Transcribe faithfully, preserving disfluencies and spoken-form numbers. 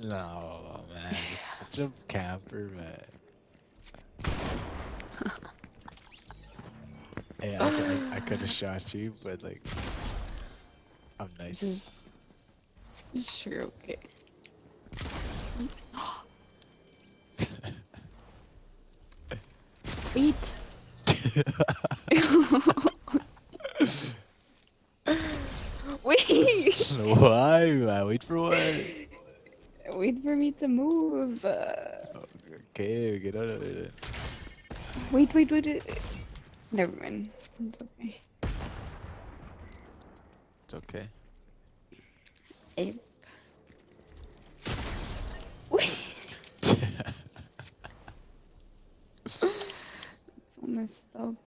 No, man, you're such a camper, man. Hey, I, c- I, I could have shot you, but like, I'm nice. Just sure, okay. Wait. Wait. Why, man? Wait for what? Wait for me to move. Uh, Okay, get out of there then. wait, wait, wait. wait. Never mind. It's okay. It's okay. Hey. Wait. It's so messed up.